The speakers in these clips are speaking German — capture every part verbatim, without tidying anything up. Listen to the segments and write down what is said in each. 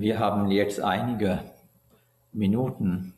Wir haben jetzt einige Minuten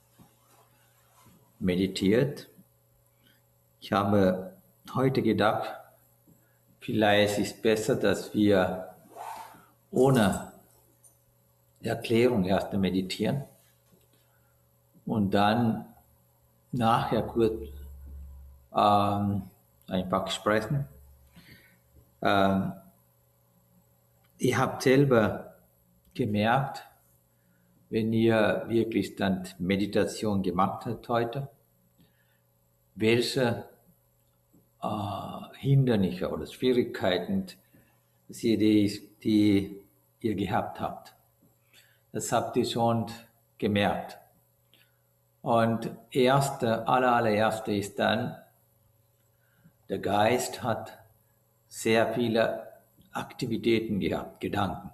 meditiert. Ich habe heute gedacht, vielleicht ist es besser, dass wir ohne Erklärung erst meditieren und dann nachher kurz ähm, einfach sprechen. Ähm, ich habe selber gemerkt, wenn ihr wirklich dann Meditation gemacht habt heute, welche äh, Hindernisse oder Schwierigkeiten sie die, die ihr gehabt habt. Das habt ihr schon gemerkt. Und erste, aller, allererste ist dann, der Geist hat sehr viele Aktivitäten gehabt, Gedanken.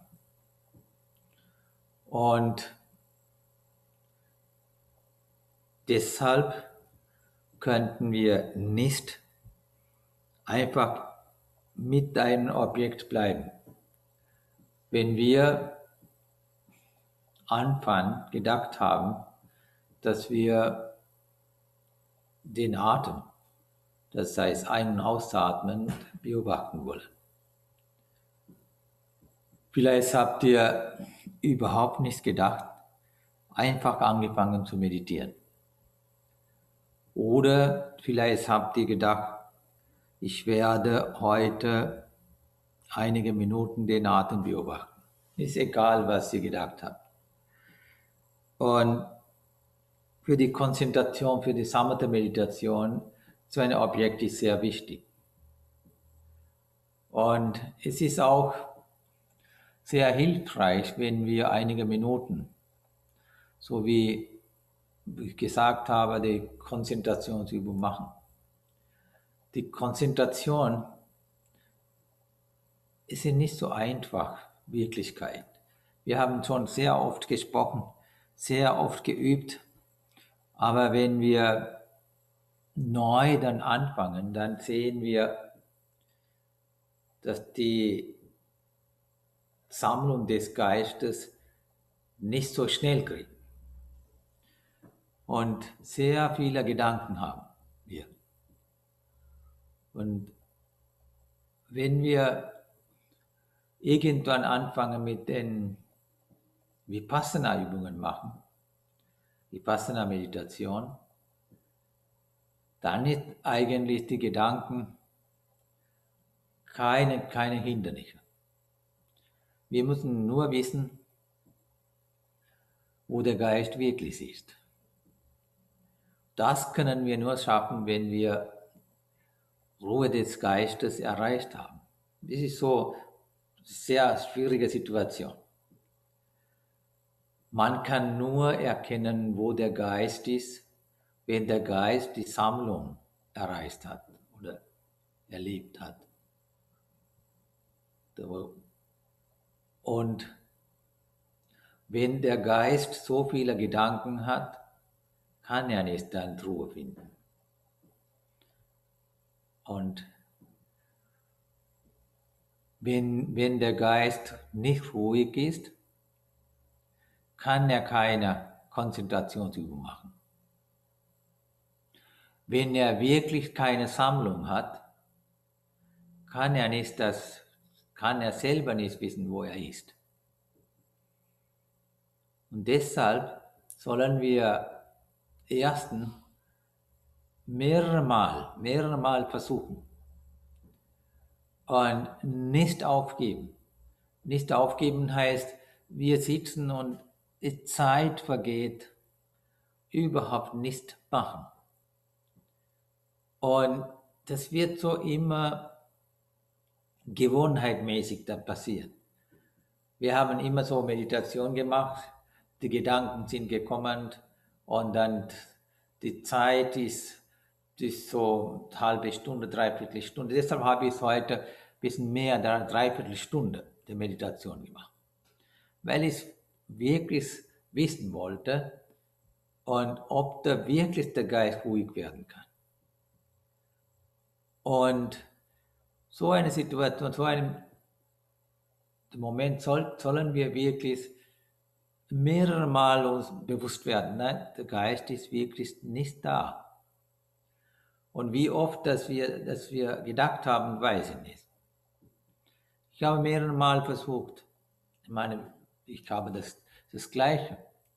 Und deshalb könnten wir nicht einfach mit einem Objekt bleiben. Wenn wir Anfang gedacht haben, dass wir den Atem, das heißt Ein- und Ausatmen, beobachten wollen. Vielleicht habt ihr überhaupt nichts gedacht, einfach angefangen zu meditieren. Oder vielleicht habt ihr gedacht, ich werde heute einige Minuten den Atem beobachten. Ist egal, was ihr gedacht habt. Und für die Konzentration, für die Samatha-Meditation, so ein Objekt ist sehr wichtig. Und es ist auch sehr hilfreich, wenn wir einige Minuten, so wie ich gesagt habe, die Konzentrationsübung machen. Die Konzentration ist nicht so einfach, Wirklichkeit. Wir haben schon sehr oft gesprochen, sehr oft geübt, aber wenn wir neu dann anfangen, dann sehen wir, dass die Sammlung des Geistes nicht so schnell kriegt. Und sehr viele Gedanken haben wir. Und wenn wir irgendwann anfangen mit den Vipassana-Übungen machen, Vipassana-Meditation, dann ist eigentlich die Gedanken keine, keine Hindernisse. Wir müssen nur wissen, wo der Geist wirklich ist. Das können wir nur schaffen, wenn wir Ruhe des Geistes erreicht haben. Das ist so eine sehr schwierige Situation. Man kann nur erkennen, wo der Geist ist, wenn der Geist die Sammlung erreicht hat oder erlebt hat. Und wenn der Geist so viele Gedanken hat, kann er nicht dann Ruhe finden. Und wenn, wenn der Geist nicht ruhig ist, kann er keine Konzentrationsübung machen. Wenn er wirklich keine Sammlung hat, kann er nicht das, kann er selber nicht wissen, wo er ist. Und deshalb sollen wir erstens mehrere Mal, mehrere Mal versuchen und nicht aufgeben. Nicht aufgeben heißt, wir sitzen und die Zeit vergeht, überhaupt nicht machen. Und das wird so immer gewohnheitmäßig dann passieren. Wir haben immer so Meditation gemacht, die Gedanken sind gekommen und dann die Zeit ist, ist so eine halbe Stunde, dreiviertel Stunde. Deshalb habe ich heute ein bisschen mehr, eine dreiviertel Stunde der Meditation gemacht. Weil ich wirklich wissen wollte und ob da wirklich der Geist ruhig werden kann. Und so eine Situation, so einen Moment soll, sollen wir wirklich mehrere Mal uns bewusst werden, nein, der Geist ist wirklich nicht da. Und wie oft, dass wir, dass wir gedacht haben, weiß ich nicht. Ich habe mehrere Mal versucht. Ich meine, ich habe das, das Gleiche.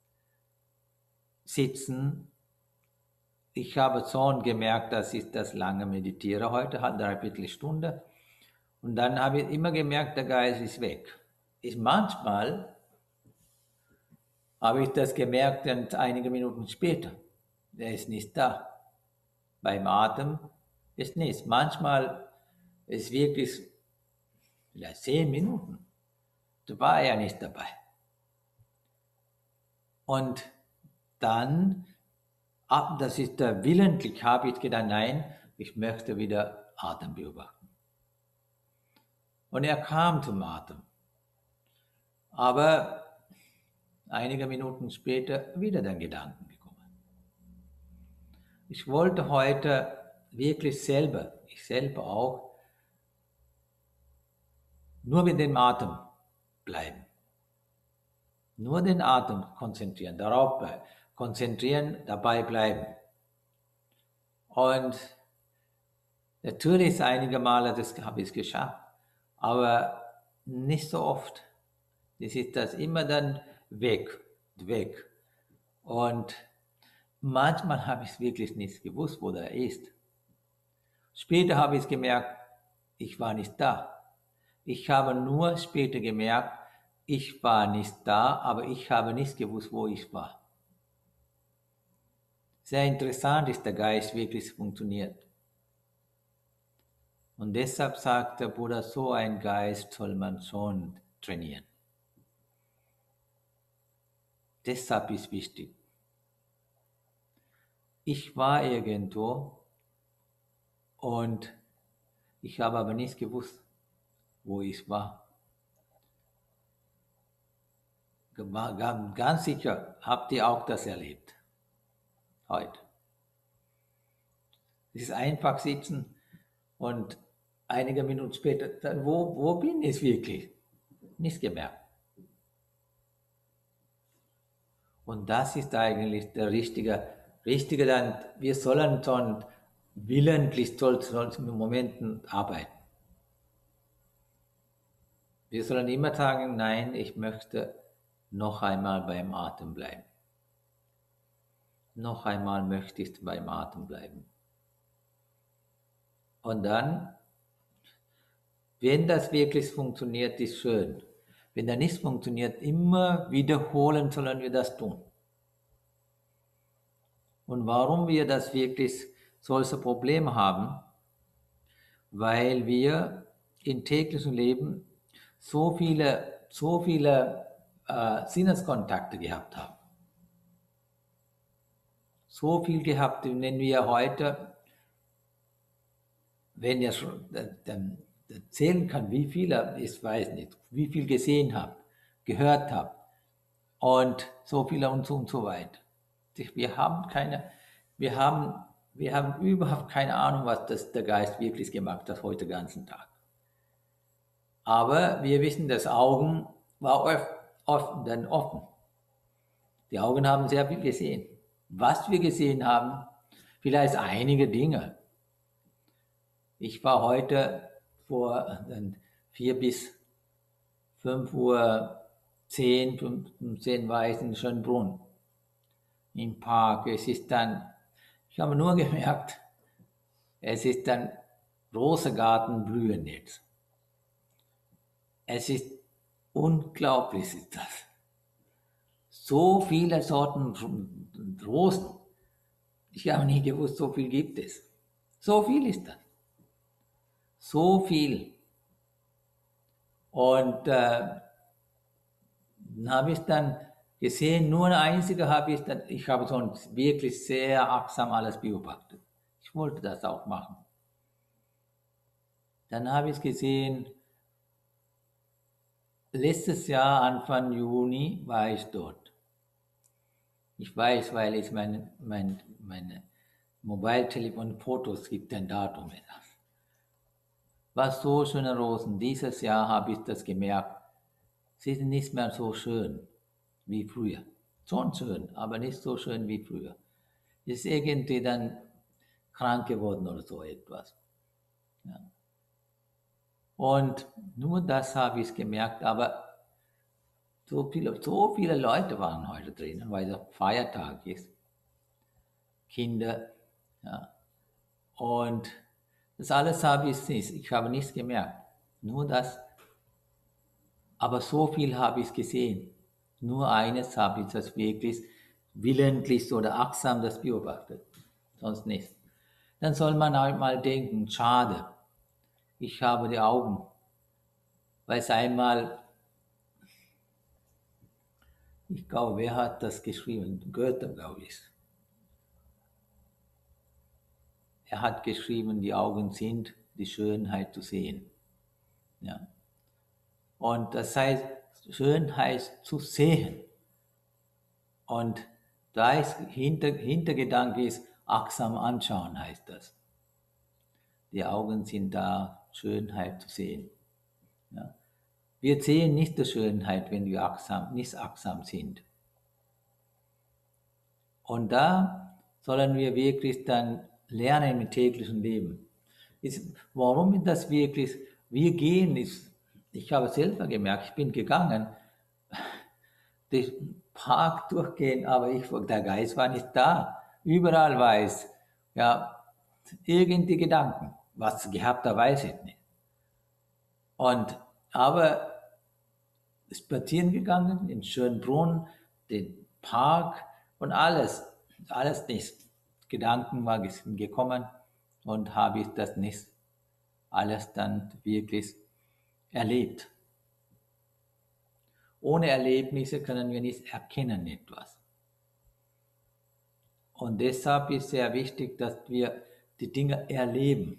Sitzen. Ich habe schon gemerkt, dass ich das lange meditiere heute, halt dreiviertel Stunde. Und dann habe ich immer gemerkt, der Geist ist weg. Ich manchmal habe ich das gemerkt und einige Minuten später, der ist nicht da. Beim Atem ist nichts. Manchmal ist wirklich vielleicht zehn Minuten, da war er nicht dabei. Und dann, ab, das ist der willentlich, habe ich gedacht, nein, ich möchte wieder Atem beobachten. Und er kam zum Atem. Aber einige Minuten später wieder den Gedanken gekommen. Ich wollte heute wirklich selber, ich selber auch, nur mit dem Atem bleiben. Nur den Atem konzentrieren, darauf bleiben. Konzentrieren, dabei bleiben. Und natürlich einige Male das habe ich es geschafft, aber nicht so oft. Das ist das immer dann weg, weg. Und manchmal habe ich es wirklich nicht gewusst, wo der ist. Später habe ich es gemerkt, ich war nicht da. Ich habe nur später gemerkt, ich war nicht da, aber ich habe nicht gewusst, wo ich war. Sehr interessant ist der Geist wirklich funktioniert. Und deshalb sagt der Buddha, so ein Geist soll man schon trainieren. Deshalb ist wichtig. Ich war irgendwo und ich habe aber nicht gewusst, wo ich war. Ganz sicher habt ihr auch das erlebt. Heute. Es ist einfach sitzen und einige Minuten später, dann, wo, wo bin ich wirklich? Nicht gemerkt. Und das ist eigentlich der richtige, richtige dann, wir sollen schon willentlich solchen Momenten arbeiten. Wir sollen immer sagen, nein, ich möchte noch einmal beim Atem bleiben. Noch einmal möchte ich beim Atem bleiben. Und dann, wenn das wirklich funktioniert, ist schön. Wenn das nicht funktioniert, immer wiederholen sollen wir das tun. Und warum wir das wirklich solche Probleme haben? Weil wir im täglichen Leben so viele, so viele äh, Sinneskontakte gehabt haben. So viel gehabt, wenn wir heute, wenn ihr schon erzählen kann, wie viele, ich weiß nicht, wie viel gesehen habt, gehört habt und so viele und so und so weiter. Wir haben keine, wir haben, wir haben überhaupt keine Ahnung, was das der Geist wirklich gemacht hat heute den ganzen Tag. Aber wir wissen, das Augen war offen, dann offen. Die Augen haben sehr viel gesehen. Was wir gesehen haben, vielleicht einige Dinge. Ich war heute vor vier bis fünf Uhr zehn, fünfzehn war ich in Schönbrunn im Park. Es ist dann, ich habe nur gemerkt, es ist dann Rosengarten blühen jetzt. Es ist unglaublich, ist das. So viele Sorten Rosen. Ich habe nie gewusst, so viel gibt es. So viel ist das. So viel. Und äh, dann habe ich dann gesehen, nur eine einzige habe ich dann, ich habe schon wirklich sehr achtsam alles beobachtet. Ich wollte das auch machen. Dann habe ich gesehen, letztes Jahr, Anfang Juni, war ich dort. Ich weiß, weil ich meine, meine, meine Mobiltelefon-Fotos gibt ein Datum. War so schöne Rosen. Dieses Jahr habe ich das gemerkt. Sie sind nicht mehr so schön. wie früher. Schon schön, aber nicht so schön wie früher. Ist irgendwie dann krank geworden oder so etwas. Ja. Und nur das habe ich gemerkt, aber so viele, so viele Leute waren heute drinnen, weil es Feiertag ist. Kinder, ja. Und das alles habe ich nicht, ich habe nichts gemerkt. Nur das, aber so viel habe ich gesehen. Nur eines habe ich das wirklich willentlich oder achtsam das beobachtet. Sonst nichts. Dann soll man halt mal denken, schade, ich habe die Augen. Weil es einmal, ich glaube, wer hat das geschrieben? Goethe, glaube ich. Er hat geschrieben, die Augen sind die Schönheit zu sehen. Ja. Und das heißt, schön heißt zu sehen. Und da ist Hinter, Hintergedanke ist, achtsam anschauen heißt das. Die Augen sind da, Schönheit zu sehen. Ja. Wir sehen nicht die Schönheit, wenn wir achtsam, nicht achtsam sind. Und da sollen wir wirklich dann lernen im täglichen Leben. Ist, warum ist das wirklich? Wir gehen, ist, ich habe selber gemerkt, ich bin gegangen, den Park durchgehen, aber ich, der Geist war nicht da. Überall war es, ja, irgendwie Gedanken. Was gehabt, da weiß ich nicht. Und, aber spazieren gegangen, in Schönbrunn, den Park und alles, alles nicht. Gedanken waren gekommen und habe ich das nicht alles dann wirklich erlebt. Ohne Erlebnisse können wir nicht erkennen etwas. Und deshalb ist sehr wichtig, dass wir die Dinge erleben.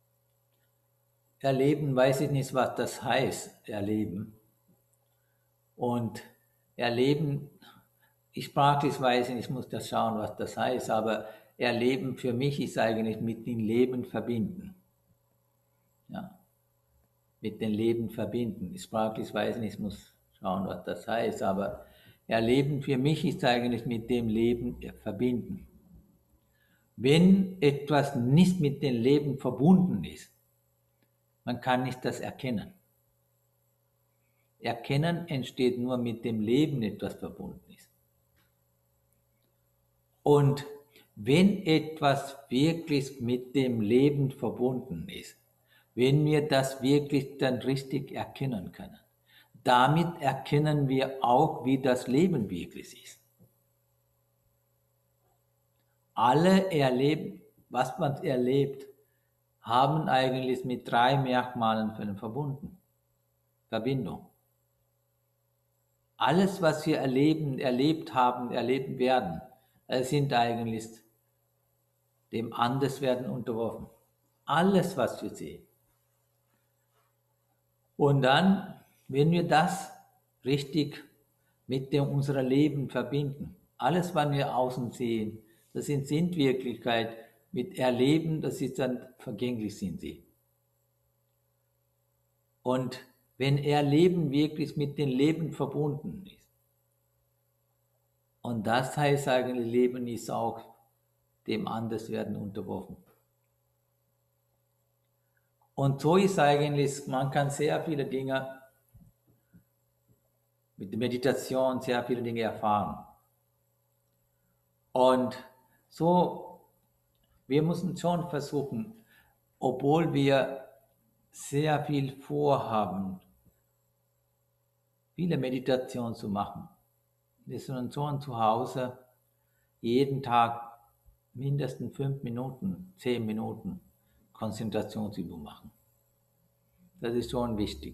Erleben weiß ich nicht, was das heißt, erleben. Und erleben, ich sprachlich weiß nicht, ich muss das schauen, was das heißt, aber erleben für mich ist eigentlich mit dem Leben verbinden. Ja, mit dem Leben verbinden. Ich sprachlich weiß nicht, ich muss schauen, was das heißt, aber erleben für mich ist eigentlich mit dem Leben verbinden. Wenn etwas nicht mit dem Leben verbunden ist, man kann nicht das erkennen. Erkennen entsteht nur mit dem Leben etwas verbunden ist. Und wenn etwas wirklich mit dem Leben verbunden ist, wenn wir das wirklich dann richtig erkennen können, damit erkennen wir auch, wie das Leben wirklich ist. Alle erleben, was man erlebt, haben eigentlich mit drei Merkmalen verbunden. Verbindung. Alles, was wir erleben, erlebt haben, erleben werden, sind eigentlich dem Anderswerden unterworfen. Alles, was wir sehen. Und dann, wenn wir das richtig mit dem unserem Leben verbinden, alles, was wir außen sehen, das sind, sind Wirklichkeit, mit Erleben, das ist dann vergänglich sind sie. Und wenn Erleben wirklich mit dem Leben verbunden ist, und das heißt eigentlich, Leben ist auch dem Anderswerden unterworfen. Und so ist eigentlich, man kann sehr viele Dinge mit der Meditation, sehr viele Dinge erfahren. Und so, wir müssen schon versuchen, obwohl wir sehr viel vorhaben, viele Meditationen zu machen. Wir sollen schon zu Hause jeden Tag mindestens fünf Minuten, zehn Minuten Konzentrationsübung machen. Das ist schon wichtig.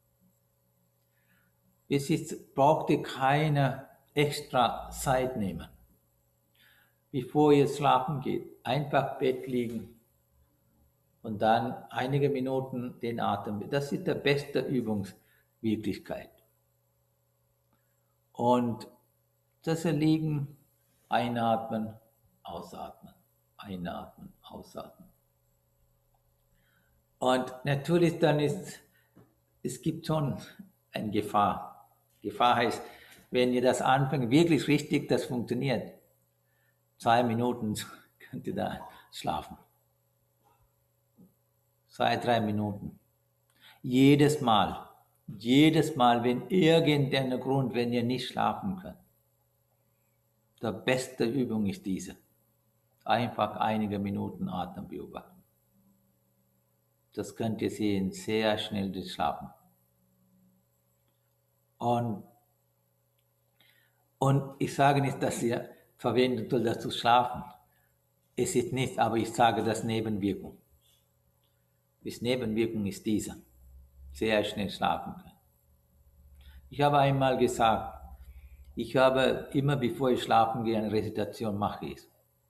Es ist, braucht ihr keine extra Zeit nehmen. Bevor ihr schlafen geht, einfach Bett liegen und dann einige Minuten den Atem. Das ist die beste Übungswirklichkeit. Und das liegen, einatmen, ausatmen, einatmen, ausatmen. Und natürlich dann ist, es gibt schon eine Gefahr. Gefahr heißt, wenn ihr das anfängt, wirklich richtig, das funktioniert. Zwei Minuten könnt ihr da schlafen. Zwei, drei Minuten. Jedes Mal. Jedes Mal, wenn irgendein Grund, wenn ihr nicht schlafen könnt. Die beste Übung ist diese. Einfach einige Minuten Atem beobachten. Das könnt ihr sehen, sehr schnell das Schlafen. Und, und ich sage nicht, dass ihr verwendet soll, das zu schlafen. Es ist nicht, aber ich sage das Nebenwirkung. Die Nebenwirkung ist diese. Sehr schnell schlafen können. Ich habe einmal gesagt, ich habe immer bevor ich schlafen gehe, eine Recitation mache ich.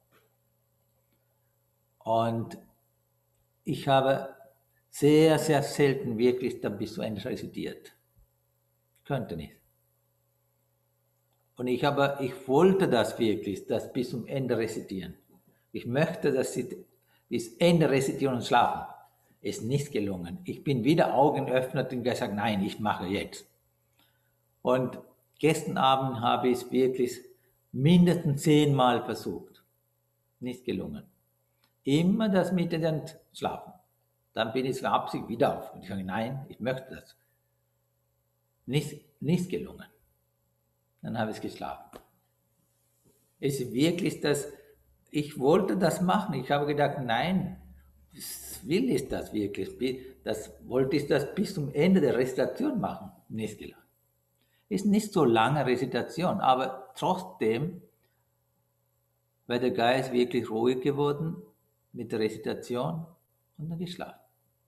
Und ich habe sehr, sehr selten wirklich dann bis zu Ende rezitiert. Könnte nicht. Und ich habe, ich wollte das wirklich, das bis zum Ende rezitieren. Ich möchte das bis Ende rezitieren und schlafen. Ist nicht gelungen. Ich bin wieder Augen geöffnet und gesagt, nein, ich mache jetzt. Und gestern Abend habe ich es wirklich mindestens zehnmal versucht. Nicht gelungen. Immer das mit dem Schlafen. Dann bin ich absichtlich wieder auf. Und ich sage, nein, ich möchte das. Nicht, nicht gelungen. Dann habe ich geschlafen. Es ist wirklich das, ich wollte das machen. Ich habe gedacht, nein, will ich das wirklich. Das wollte ich das bis zum Ende der Rezitation machen. Nicht gelungen. Ist nicht so lange Rezitation, aber trotzdem war der Geist wirklich ruhig geworden mit der Rezitation und dann geschlafen.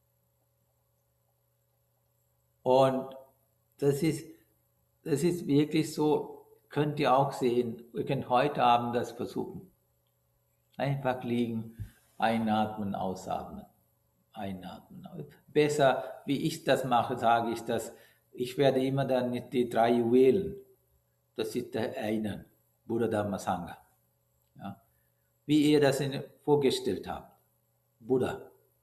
Und das ist, das ist wirklich so, könnt ihr auch sehen, ihr könnt heute Abend das versuchen. Einfach liegen, einatmen, ausatmen, einatmen. Besser, wie ich das mache, sage ich das, ich werde immer dann die drei Juwelen, das ist der eine, Buddha Dhamma Sangha. Ja. Wie ihr das in, vorgestellt habt, Buddha.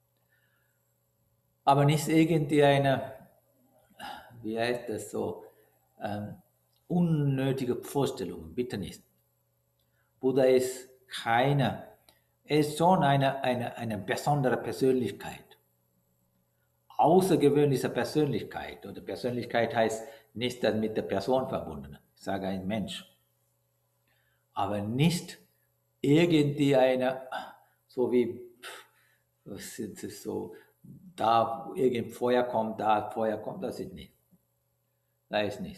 Aber nicht irgendeine, wie heißt das so, ähm, unnötige Vorstellungen, bitte nicht. Buddha ist keine, er ist schon eine, eine, eine besondere Persönlichkeit. Außergewöhnliche Persönlichkeit. Oder Persönlichkeit heißt nicht das mit der Person verbunden. Ich sage ein Mensch. Aber nicht irgendwie eine, so wie, was ist es so, da irgendein Feuer kommt, da Feuer kommt, das ist nicht. Da ist nichts.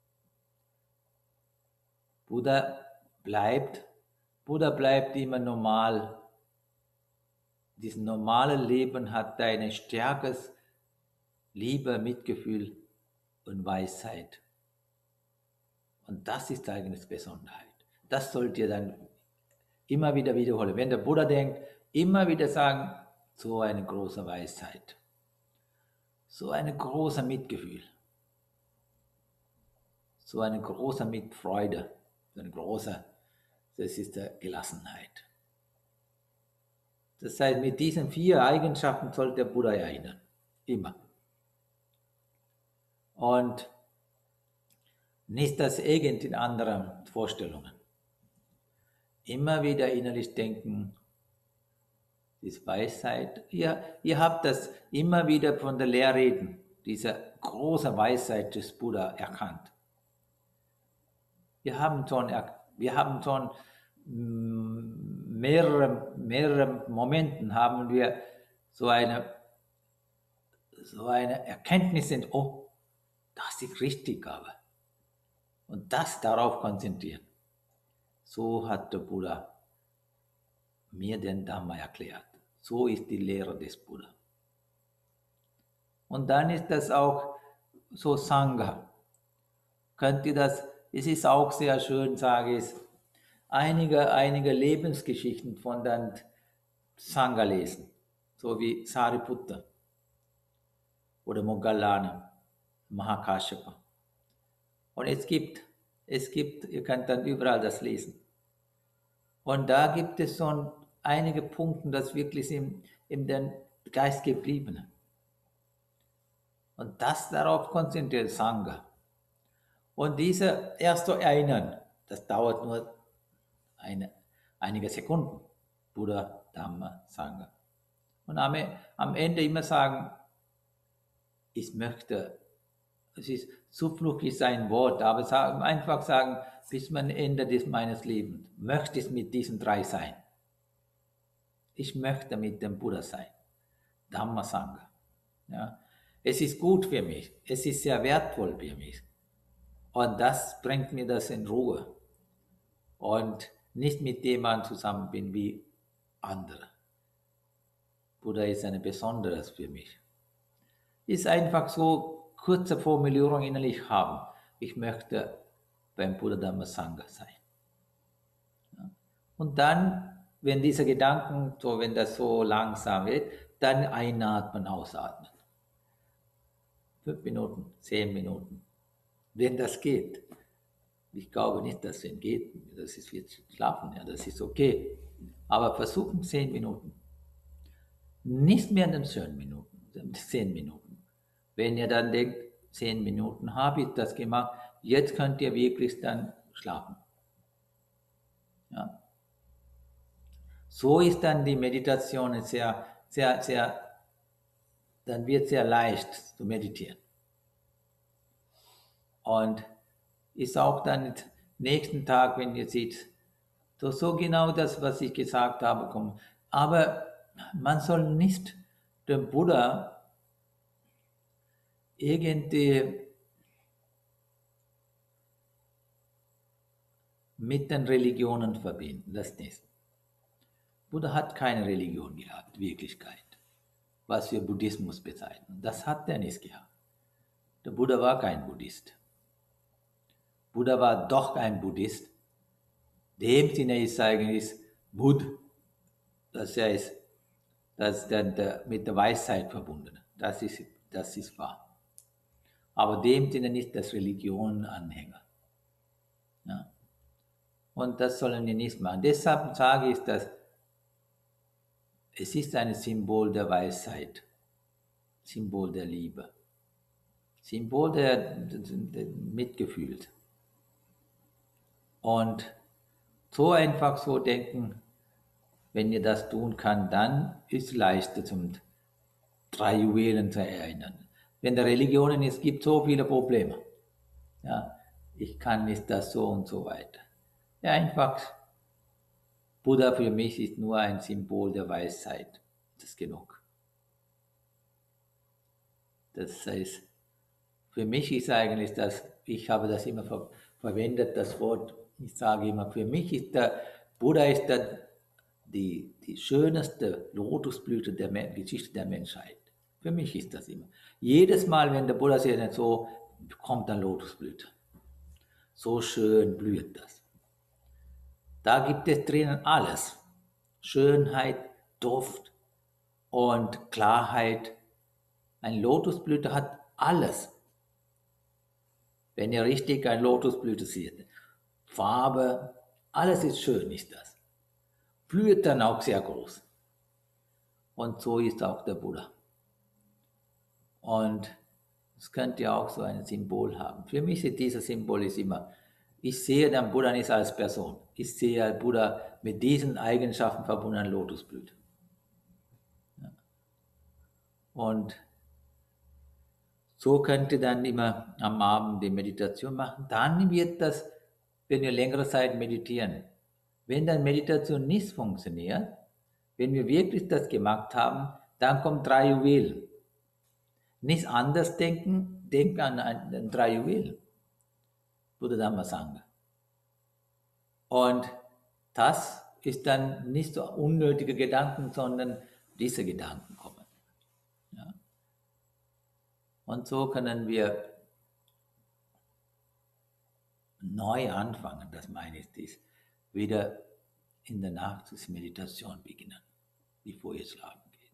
Buddha bleibt, Buddha bleibt immer normal. Dieses normale Leben hat ein stärkeres Liebe, Mitgefühl und Weisheit. Und das ist eigentlich Besonderheit. Das sollt ihr dann immer wieder wiederholen. Wenn der Buddha denkt, immer wieder sagen, so eine große Weisheit. So ein großer Mitgefühl. So eine große Mitfreude. So eine große, das ist die Gelassenheit. Das heißt, mit diesen vier Eigenschaften sollte der Buddha erinnern. Immer. Und nicht das irgend in anderen Vorstellungen. Immer wieder innerlich denken, diese Weisheit. Ihr, ihr habt das immer wieder von der Lehrreden, diese große Weisheit des Buddha erkannt. Wir haben schon, wir haben schon mehrere, mehrere Momenten haben wir so eine, so eine Erkenntnis, in, oh, das ist richtig, aber. Und das darauf konzentrieren. So hat der Buddha mir den Dhamma erklärt. So ist die Lehre des Buddha. Und dann ist das auch so Sangha. Könnt ihr das, es ist auch sehr schön, sage ich, einige, einige Lebensgeschichten von den Sangha lesen. So wie Sariputta oder Moggallana, Mahakashapa. Und es gibt, es gibt, ihr könnt dann überall das lesen. Und da gibt es schon einige Punkte, das wirklich in, in den Geist geblieben. Und das darauf konzentriert Sangha. Und diese erst zu erinnern, das dauert nur eine, einige Sekunden. Buddha, Dhamma, Sangha. Und am, am Ende immer sagen, ich möchte, es ist, Zuflucht ist ein Wort, aber sagen, einfach sagen, bis zum Ende des meines Lebens möchte ich mit diesen drei sein. Ich möchte mit dem Buddha sein. Dhamma, Sangha. Ja. Es ist gut für mich. Es ist sehr wertvoll für mich. Und das bringt mir das in Ruhe. Und nicht mit dem man zusammen bin wie andere. Buddha ist ein Besonderes für mich. Ist einfach so kurze Formulierung innerlich haben. Ich möchte beim Buddha Dhamma Sangha sein. Ja. Und dann, wenn diese Gedanken, so wenn das so langsam wird, dann einatmen, ausatmen. Fünf Minuten, zehn Minuten. Wenn das geht. Ich glaube nicht, dass es geht. Das ist wird schlafen, ja, das ist okay. Aber versuchen zehn Minuten. Nicht mehr in den zehn Minuten, zehn Minuten. Wenn ihr dann denkt, zehn Minuten habe ich das gemacht, jetzt könnt ihr wirklich dann schlafen. Ja. So ist dann die Meditation sehr, sehr, sehr, dann wird es sehr leicht zu meditieren. Und ist auch dann nächsten Tag, wenn ihr seht, so, so genau das, was ich gesagt habe, kommt. Aber man soll nicht den Buddha irgendwie mit den Religionen verbinden, das nicht. Buddha hat keine Religion gehabt, Wirklichkeit, was wir Buddhismus bezeichnen. Das hat er nicht gehabt. Der Buddha war kein Buddhist. Buddha war doch ein Buddhist. Dem Sinne ist eigentlich Buddh, das heißt, das ist dann der, mit der Weisheit verbunden. Das ist, das ist wahr. Aber dem Sinne nicht das Religionenanhänger. Ja. Und das sollen wir nicht machen. Deshalb sage ich, dass es ist ein Symbol der Weisheit, Symbol der Liebe, Symbol der, der, der Mitgefühl. Und so einfach so denken, wenn ihr das tun kann, dann ist es leichter zum drei Juwelen zu erinnern. Wenn der Religionen es gibt so viele Probleme. Ja, ich kann nicht das so und so weiter. Ja, einfach, Buddha für mich ist nur ein Symbol der Weisheit. Das ist genug. Das heißt, für mich ist eigentlich das, ich habe das immer ver verwendet, das Wort, ich sage immer, für mich ist der Buddha ist der, die, die schönste Lotusblüte der Men Geschichte der Menschheit. Für mich ist das immer. Jedes Mal, wenn der Buddha sieht, so kommt eine Lotusblüte. So schön blüht das. Da gibt es drinnen alles. Schönheit, Duft und Klarheit. Eine Lotusblüte hat alles. Wenn ihr richtig eine Lotusblüte seht. Farbe, alles ist schön, ist das. Blüht dann auch sehr groß. Und so ist auch der Buddha. Und es könnte ja auch so ein Symbol haben. Für mich ist dieses Symbol ist immer, ich sehe den Buddha nicht als Person. Ich sehe den Buddha mit diesen Eigenschaften verbundenen Lotusblüte. Ja. Und so könnt ihr dann immer am Abend die Meditation machen. Dann wird das, wenn wir längere Zeit meditieren, wenn dann Meditation nicht funktioniert, wenn wir wirklich das gemacht haben, dann kommen drei Juwelen. Nicht anders denken, denken an, an drei Juwelen. Buddha Dhamma Sangha. Und das ist dann nicht so unnötige Gedanken, sondern diese Gedanken kommen. Ja. Und so können wir neu anfangen, das meine ich, dies, wieder in der Nacht zur Meditation beginnen, bevor ihr schlafen geht.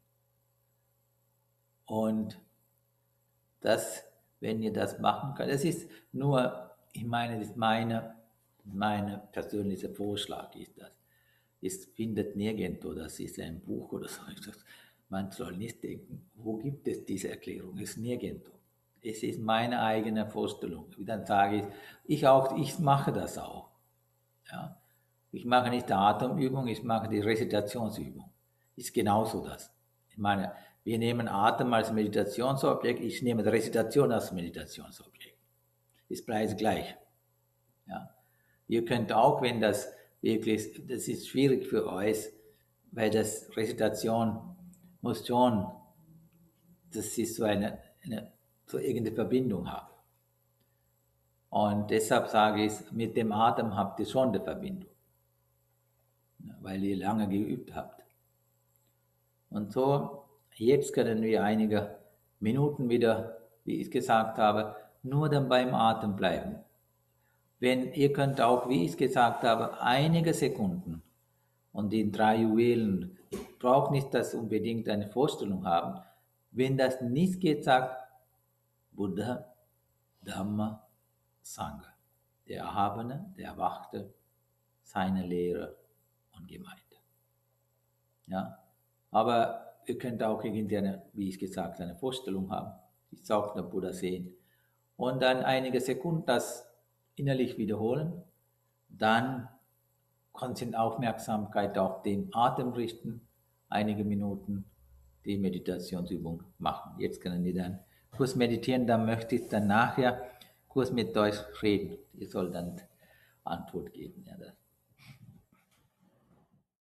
Und das, wenn ihr das machen könnt, das ist nur, ich meine, das ist meine, meine persönliche Vorschlag ist das. Es findet nirgendwo, das ist ein Buch oder so. Man soll nicht denken, wo gibt es diese Erklärung? Es ist nirgendwo. Es ist meine eigene Vorstellung. Dann sage ich, ich auch, ich mache das auch. Ja. Ich mache nicht die Atemübung, ich mache die Rezitationsübung. Ist genauso das. Ich meine, wir nehmen Atem als Meditationsobjekt, ich nehme die Rezitation als Meditationsobjekt. Ist beides gleich. Ja. Ihr könnt auch, wenn das wirklich, das ist schwierig für euch, weil das Rezitation muss schon, das ist so eine, eine so irgendeine Verbindung haben. Und deshalb sage ich, mit dem Atem habt ihr schon eine Verbindung, weil ihr lange geübt habt. Und so, jetzt können wir einige Minuten wieder, wie ich gesagt habe, nur dann beim Atem bleiben. Wenn ihr könnt auch, wie ich gesagt habe, einige Sekunden und in drei Juwelen, braucht nicht das unbedingt eine Vorstellung haben. Wenn das nicht geht, sagt Buddha, Dhamma, Sangha. Der Erhabene, der Erwachte, seine Lehre und Gemeinde. Ja, aber ihr könnt auch irgendeine, wie ich gesagt, eine Vorstellung haben. Ich auch den Buddha sehen. Und dann einige Sekunden das innerlich wiederholen. Dann konzentriert Aufmerksamkeit auf den Atem richten. Einige Minuten die Meditationsübung machen. Jetzt können wir dann kurz meditieren. Dann möchte ich dann nachher kurz mit euch reden. Ihr sollt dann Antwort geben. Ja,